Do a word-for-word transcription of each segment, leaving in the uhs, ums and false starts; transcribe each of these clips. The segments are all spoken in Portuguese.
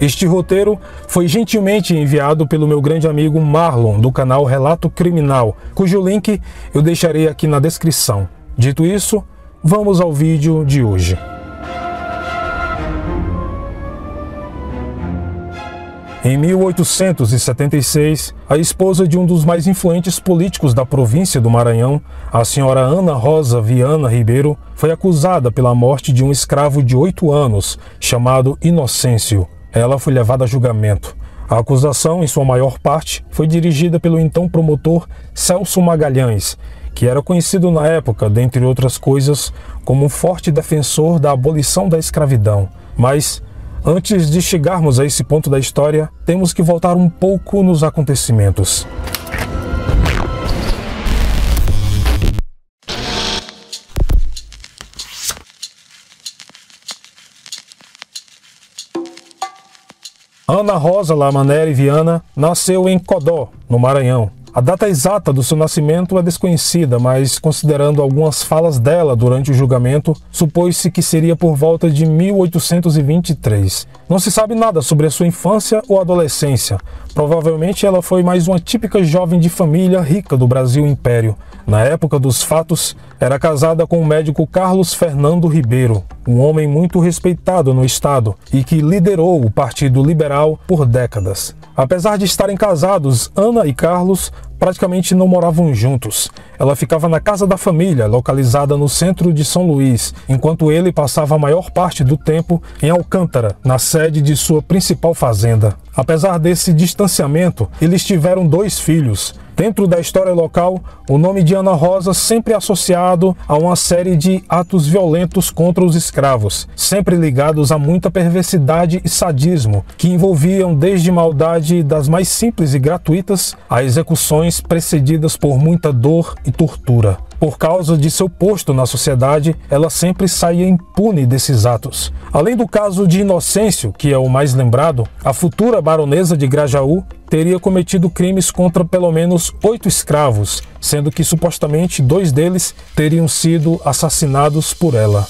Este roteiro foi gentilmente enviado pelo meu grande amigo Marlon, do canal Relato Criminal, cujo link eu deixarei aqui na descrição. Dito isso, vamos ao vídeo de hoje. Em mil oitocentos e setenta e seis, a esposa de um dos mais influentes políticos da província do Maranhão, a senhora Ana Rosa Viana Ribeiro, foi acusada pela morte de um escravo de oito anos, chamado Inocêncio. Ela foi levada a julgamento. A acusação, em sua maior parte, foi dirigida pelo então promotor Celso Magalhães, que era conhecido na época, dentre outras coisas, como um forte defensor da abolição da escravidão. Mas, antes de chegarmos a esse ponto da história, temos que voltar um pouco nos acontecimentos. Ana Rosa Lamaneri Viana nasceu em Codó, no Maranhão. A data exata do seu nascimento é desconhecida, mas considerando algumas falas dela durante o julgamento, supôs-se que seria por volta de mil oitocentos e vinte e três. Não se sabe nada sobre a sua infância ou adolescência. Provavelmente ela foi mais uma típica jovem de família rica do Brasil Império. Na época dos fatos, era casada com o médico Carlos Fernando Ribeiro, um homem muito respeitado no estado e que liderou o Partido Liberal por décadas. Apesar de estarem casados, Ana e Carlos praticamente não moravam juntos. Ela ficava na casa da família, localizada no centro de São Luís, enquanto ele passava a maior parte do tempo em Alcântara, na sede de sua principal fazenda. Apesar desse distanciamento, eles tiveram dois filhos. Dentro da história local, o nome de Ana Rosa sempre é associado a uma série de atos violentos contra os escravos, sempre ligados a muita perversidade e sadismo, que envolviam desde maldade das mais simples e gratuitas a execuções precedidas por muita dor e tortura. Por causa de seu posto na sociedade, ela sempre saía impune desses atos. Além do caso de Inocêncio, que é o mais lembrado, a futura baronesa de Grajaú teria cometido crimes contra pelo menos oito escravos, sendo que supostamente dois deles teriam sido assassinados por ela.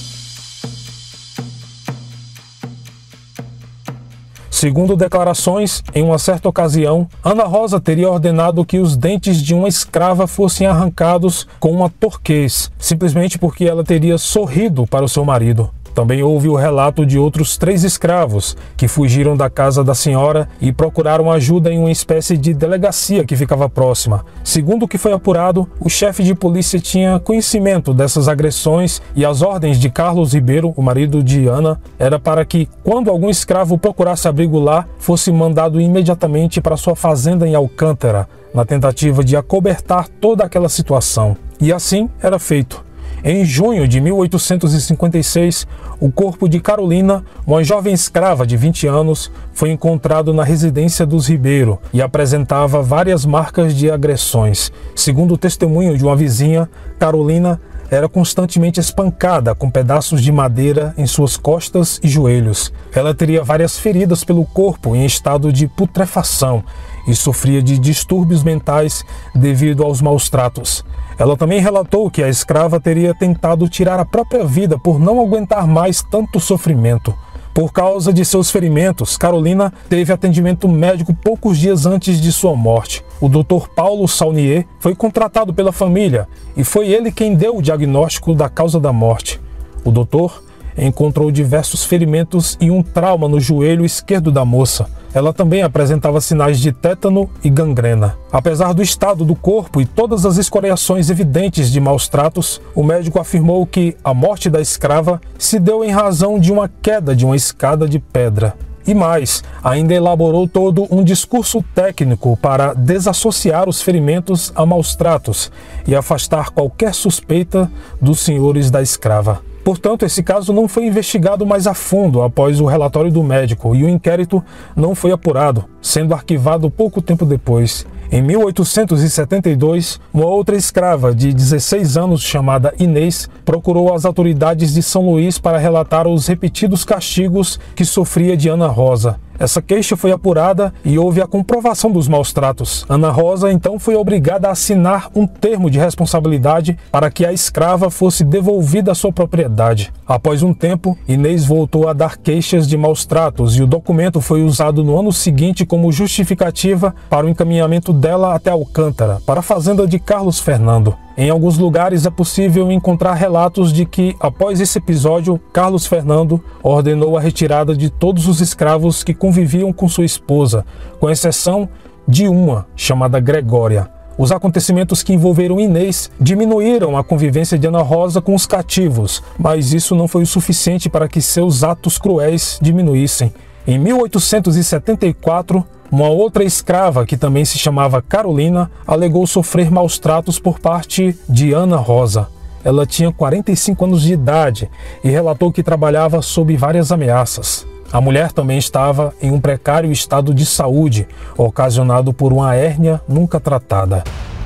Segundo declarações, em uma certa ocasião, Ana Rosa teria ordenado que os dentes de uma escrava fossem arrancados com uma torquês, simplesmente porque ela teria sorrido para o seu marido. Também houve o relato de outros três escravos que fugiram da casa da senhora e procuraram ajuda em uma espécie de delegacia que ficava próxima. Segundo o que foi apurado, o chefe de polícia tinha conhecimento dessas agressões e as ordens de Carlos Ribeiro, o marido de Ana, era para que, quando algum escravo procurasse abrigo lá, fosse mandado imediatamente para sua fazenda em Alcântara, na tentativa de acobertar toda aquela situação. E assim era feito. Em junho de mil oitocentos e cinquenta e seis, o corpo de Carolina, uma jovem escrava de vinte anos, foi encontrado na residência dos Ribeiro e apresentava várias marcas de agressões. Segundo o testemunho de uma vizinha, Carolina era constantemente espancada com pedaços de madeira em suas costas e joelhos. Ela teria várias feridas pelo corpo em estado de putrefação e sofria de distúrbios mentais devido aos maus tratos. Ela também relatou que a escrava teria tentado tirar a própria vida por não aguentar mais tanto sofrimento. Por causa de seus ferimentos, Carolina teve atendimento médico poucos dias antes de sua morte. O doutor Paulo Saunier foi contratado pela família e foi ele quem deu o diagnóstico da causa da morte. O doutor encontrou diversos ferimentos e um trauma no joelho esquerdo da moça. Ela também apresentava sinais de tétano e gangrena. Apesar do estado do corpo e todas as escoriações evidentes de maus tratos, o médico afirmou que a morte da escrava se deu em razão de uma queda de uma escada de pedra. E mais, ainda elaborou todo um discurso técnico para desassociar os ferimentos a maus tratos e afastar qualquer suspeita dos senhores da escrava. Portanto, esse caso não foi investigado mais a fundo após o relatório do médico e o inquérito não foi apurado, sendo arquivado pouco tempo depois. Em mil oitocentos e setenta e dois, uma outra escrava de dezesseis anos chamada Inês procurou as autoridades de São Luís para relatar os repetidos castigos que sofria de Ana Rosa. Essa queixa foi apurada e houve a comprovação dos maus tratos. Ana Rosa então foi obrigada a assinar um termo de responsabilidade para que a escrava fosse devolvida à sua propriedade. Após um tempo, Inês voltou a dar queixas de maus tratos e o documento foi usado no ano seguinte como justificativa para o encaminhamento dela até Alcântara, para a fazenda de Carlos Fernando. Em alguns lugares é possível encontrar relatos de que, após esse episódio, Carlos Fernando ordenou a retirada de todos os escravos que conviviam com sua esposa, com exceção de uma, chamada Gregória. Os acontecimentos que envolveram Inês diminuíram a convivência de Ana Rosa com os cativos, mas isso não foi o suficiente para que seus atos cruéis diminuíssem. Em mil oitocentos e setenta e quatro, uma outra escrava, que também se chamava Carolina, alegou sofrer maus tratos por parte de Ana Rosa. Ela tinha quarenta e cinco anos de idade e relatou que trabalhava sob várias ameaças. A mulher também estava em um precário estado de saúde, ocasionado por uma hérnia nunca tratada.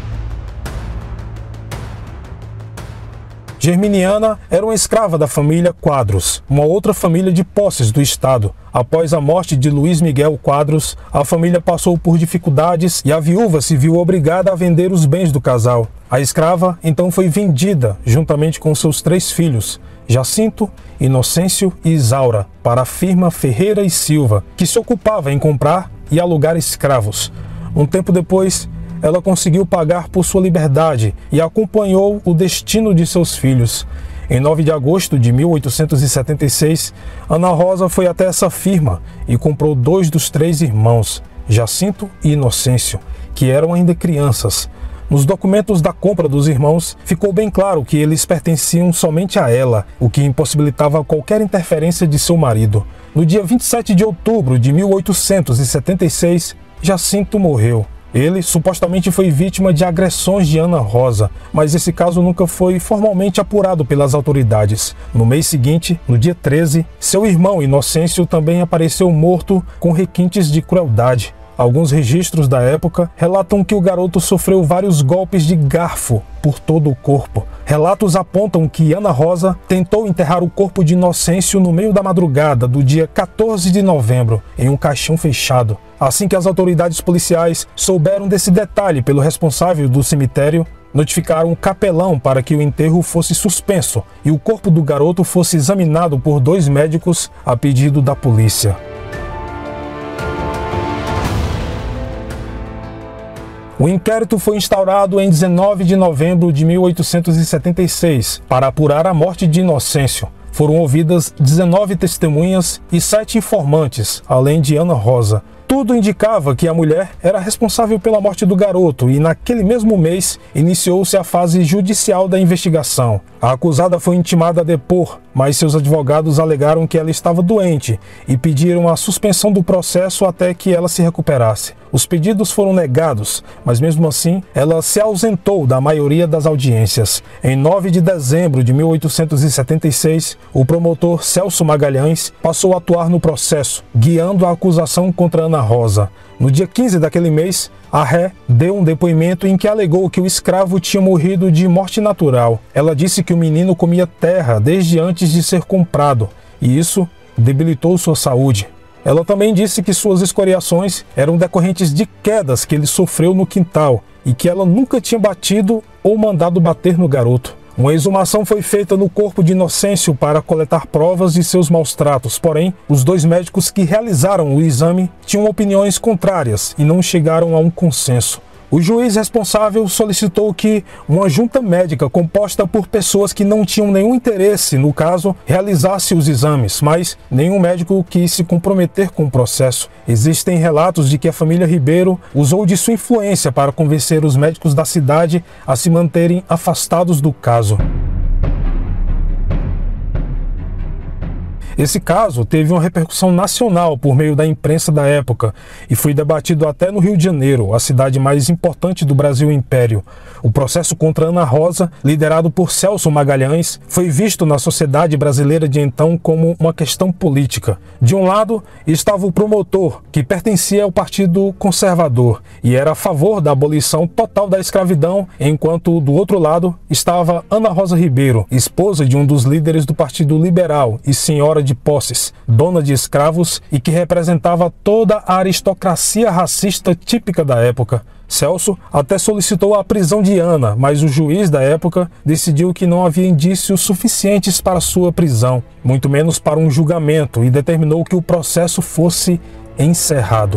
Germiniana era uma escrava da família Quadros, uma outra família de posses do estado. Após a morte de Luiz Miguel Quadros, a família passou por dificuldades e a viúva se viu obrigada a vender os bens do casal. A escrava então foi vendida, juntamente com seus três filhos, Jacinto, Inocêncio e Isaura, para a firma Ferreira e Silva, que se ocupava em comprar e alugar escravos. Um tempo depois, ela conseguiu pagar por sua liberdade e acompanhou o destino de seus filhos. Em nove de agosto de mil oitocentos e setenta e seis, Ana Rosa foi até essa firma e comprou dois dos três irmãos, Jacinto e Inocêncio, que eram ainda crianças. Nos documentos da compra dos irmãos, ficou bem claro que eles pertenciam somente a ela, o que impossibilitava qualquer interferência de seu marido. No dia vinte e sete de outubro de mil oitocentos e setenta e seis, Jacinto morreu. Ele supostamente foi vítima de agressões de Ana Rosa, mas esse caso nunca foi formalmente apurado pelas autoridades. No mês seguinte, no dia treze, seu irmão Inocêncio também apareceu morto com requintes de crueldade. Alguns registros da época relatam que o garoto sofreu vários golpes de garfo por todo o corpo. Relatos apontam que Ana Rosa tentou enterrar o corpo de Inocêncio no meio da madrugada do dia quatorze de novembro, em um caixão fechado. Assim que as autoridades policiais souberam desse detalhe pelo responsável do cemitério, notificaram o capelão para que o enterro fosse suspenso e o corpo do garoto fosse examinado por dois médicos a pedido da polícia. O inquérito foi instaurado em dezenove de novembro de mil oitocentos e setenta e seis para apurar a morte de Inocêncio. Foram ouvidas dezenove testemunhas e sete informantes, além de Ana Rosa. Tudo indicava que a mulher era responsável pela morte do garoto e, naquele mesmo mês, iniciou-se a fase judicial da investigação. A acusada foi intimada a depor, mas seus advogados alegaram que ela estava doente e pediram a suspensão do processo até que ela se recuperasse. Os pedidos foram negados, mas mesmo assim, ela se ausentou da maioria das audiências. Em nove de dezembro de mil oitocentos e setenta e seis, o promotor Celso Magalhães passou a atuar no processo, guiando a acusação contra Ana Rosa. No dia quinze daquele mês, a ré deu um depoimento em que alegou que o escravo tinha morrido de morte natural. Ela disse que o menino comia terra desde antes de ser comprado, e isso debilitou sua saúde. Ela também disse que suas escoriações eram decorrentes de quedas que ele sofreu no quintal e que ela nunca tinha batido ou mandado bater no garoto. Uma exumação foi feita no corpo de Inocêncio para coletar provas de seus maus tratos, porém, os dois médicos que realizaram o exame tinham opiniões contrárias e não chegaram a um consenso. O juiz responsável solicitou que uma junta médica composta por pessoas que não tinham nenhum interesse no caso realizasse os exames, mas nenhum médico quis se comprometer com o processo. Existem relatos de que a família Ribeiro usou de sua influência para convencer os médicos da cidade a se manterem afastados do caso. Esse caso teve uma repercussão nacional por meio da imprensa da época e foi debatido até no Rio de Janeiro, a cidade mais importante do Brasil Império. O processo contra Ana Rosa, liderado por Celso Magalhães, foi visto na sociedade brasileira de então como uma questão política. De um lado estava o promotor, que pertencia ao Partido Conservador e era a favor da abolição total da escravidão, enquanto do outro lado estava Ana Rosa Ribeiro, esposa de um dos líderes do Partido Liberal e senhora de posses, dona de escravos e que representava toda a aristocracia racista típica da época. Celso até solicitou a prisão de Ana, mas o juiz da época decidiu que não havia indícios suficientes para sua prisão, muito menos para um julgamento, e determinou que o processo fosse encerrado.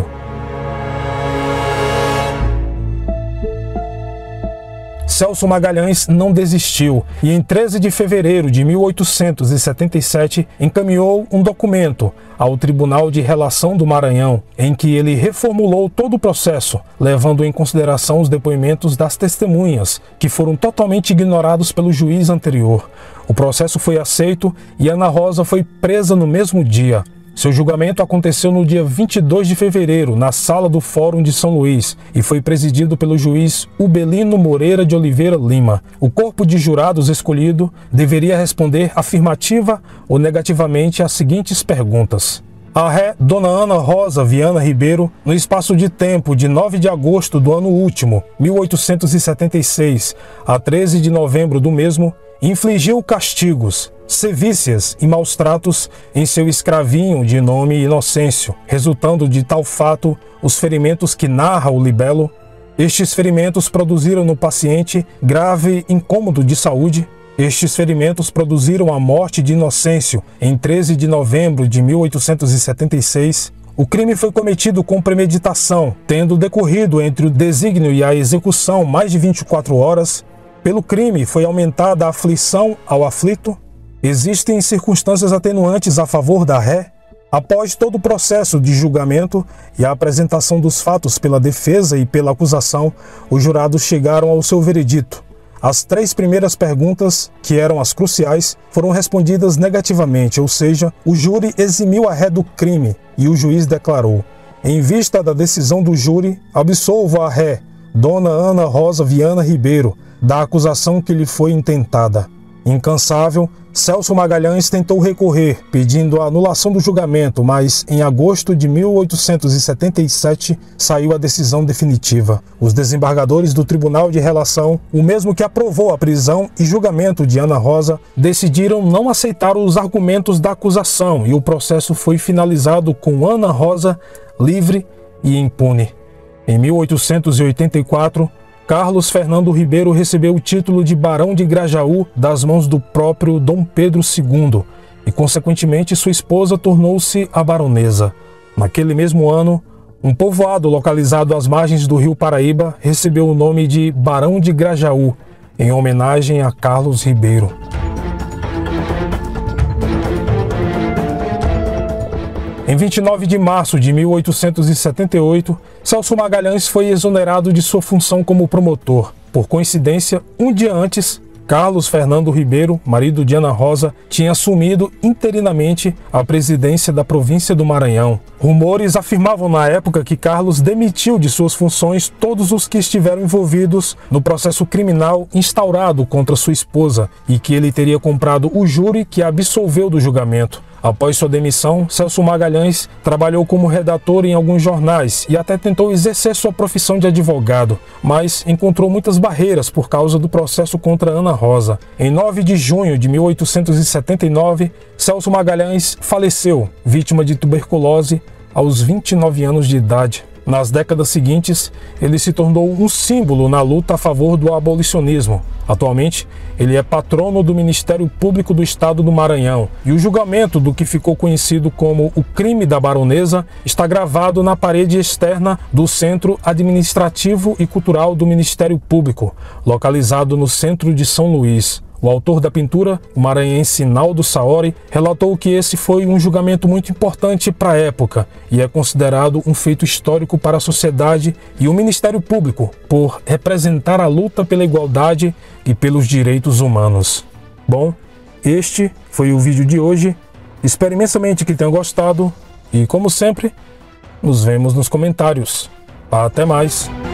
Celso Magalhães não desistiu e em treze de fevereiro de mil oitocentos e setenta e sete encaminhou um documento ao Tribunal de Relação do Maranhão, em que ele reformulou todo o processo, levando em consideração os depoimentos das testemunhas, que foram totalmente ignorados pelo juiz anterior. O processo foi aceito e Ana Rosa foi presa no mesmo dia. Seu julgamento aconteceu no dia vinte e dois de fevereiro, na sala do Fórum de São Luís, e foi presidido pelo juiz Ubelino Moreira de Oliveira Lima. O corpo de jurados escolhido deveria responder afirmativa ou negativamente às seguintes perguntas. A ré Dona Ana Rosa Viana Ribeiro, no espaço de tempo de nove de agosto do ano último, mil oitocentos e setenta e seis, a treze de novembro do mesmo, infligiu castigos, sevícias e maus tratos em seu escravinho de nome Inocêncio, resultando de tal fato os ferimentos que narra o libelo. Estes ferimentos produziram no paciente grave incômodo de saúde. Estes ferimentos produziram a morte de Inocêncio em treze de novembro de mil oitocentos e setenta e seis. O crime foi cometido com premeditação, tendo decorrido entre o desígnio e a execução mais de vinte e quatro horas. Pelo crime foi aumentada a aflição ao aflito. Existem circunstâncias atenuantes a favor da ré. Após todo o processo de julgamento e a apresentação dos fatos pela defesa e pela acusação, os jurados chegaram ao seu veredito. As três primeiras perguntas, que eram as cruciais, foram respondidas negativamente, ou seja, o júri eximiu a ré do crime e o juiz declarou: em vista da decisão do júri, absolvo a ré, Dona Ana Rosa Viana Ribeiro, da acusação que lhe foi intentada. Incansável, Celso Magalhães tentou recorrer, pedindo a anulação do julgamento, mas em agosto de mil oitocentos e setenta e sete saiu a decisão definitiva. Os desembargadores do Tribunal de Relação, o mesmo que aprovou a prisão e julgamento de Ana Rosa, decidiram não aceitar os argumentos da acusação e o processo foi finalizado com Ana Rosa livre e impune. Em mil oitocentos e oitenta e quatro, Carlos Fernando Ribeiro recebeu o título de Barão de Grajaú das mãos do próprio Dom Pedro segundo e, consequentemente, sua esposa tornou-se a baronesa. Naquele mesmo ano, um povoado localizado às margens do rio Paraíba recebeu o nome de Barão de Grajaú, em homenagem a Carlos Ribeiro. Em vinte e nove de março de mil oitocentos e setenta e oito, Celso Magalhães foi exonerado de sua função como promotor. Por coincidência, um dia antes, Carlos Fernando Ribeiro, marido de Ana Rosa, tinha assumido interinamente a presidência da província do Maranhão. Rumores afirmavam na época que Carlos demitiu de suas funções todos os que estiveram envolvidos no processo criminal instaurado contra sua esposa e que ele teria comprado o júri que a absolveu do julgamento. Após sua demissão, Celso Magalhães trabalhou como redator em alguns jornais e até tentou exercer sua profissão de advogado, mas encontrou muitas barreiras por causa do processo contra Ana Rosa. Em nove de junho de mil oitocentos e setenta e nove, Celso Magalhães faleceu, vítima de tuberculose, aos vinte e nove anos de idade. Nas décadas seguintes, ele se tornou um símbolo na luta a favor do abolicionismo. Atualmente, ele é patrono do Ministério Público do Estado do Maranhão e o julgamento do que ficou conhecido como o crime da baronesa está gravado na parede externa do Centro Administrativo e Cultural do Ministério Público, localizado no centro de São Luís. O autor da pintura, o maranhense Naldo Saori, relatou que esse foi um julgamento muito importante para a época e é considerado um feito histórico para a sociedade e o Ministério Público por representar a luta pela igualdade e pelos direitos humanos. Bom, este foi o vídeo de hoje. Espero imensamente que tenham gostado e, como sempre, nos vemos nos comentários. Até mais!